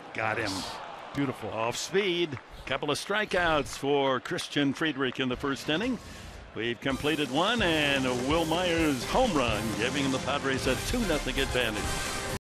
Got him. Beautiful. Off speed. Couple of strikeouts for Christian Friedrich in the first inning. We've completed one, and Will Myers' home run, giving the Padres a 2-0 advantage.